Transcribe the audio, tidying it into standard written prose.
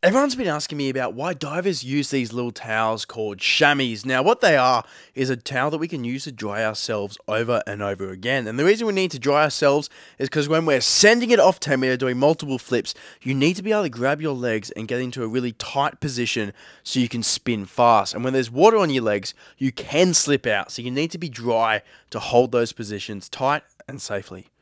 Everyone's been asking me about why divers use these little towels called chamois. Now, what they are is a towel that we can use to dry ourselves over and over again. And the reason we need to dry ourselves is because when we're sending it off 10 meter doing multiple flips, you need to be able to grab your legs and get into a really tight position so you can spin fast. And when there's water on your legs, you can slip out. So you need to be dry to hold those positions tight and safely.